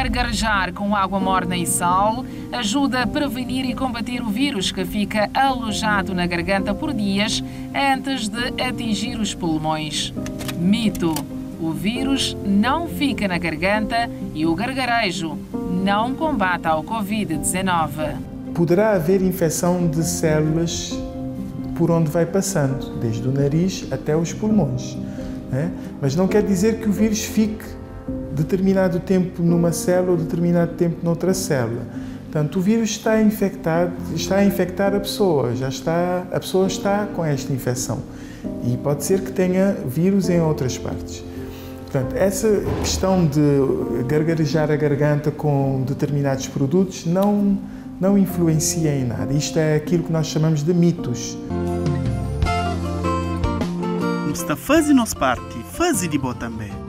Gargarejar com água morna e sal ajuda a prevenir e combater o vírus que fica alojado na garganta por dias antes de atingir os pulmões. Mito: o vírus não fica na garganta e o gargarejo não combate ao Covid-19. Poderá haver infecção de células por onde vai passando, desde o nariz até os pulmões, né? Mas não quer dizer que o vírus fique determinado tempo numa célula ou determinado tempo noutra célula. Portanto, o vírus está a infectar a pessoa, a pessoa está com esta infecção e pode ser que tenha vírus em outras partes. Portanto, essa questão de gargarejar a garganta com determinados produtos não influencia em nada. Isto é aquilo que nós chamamos de mitos. Está fazendo parte, faz de boa também.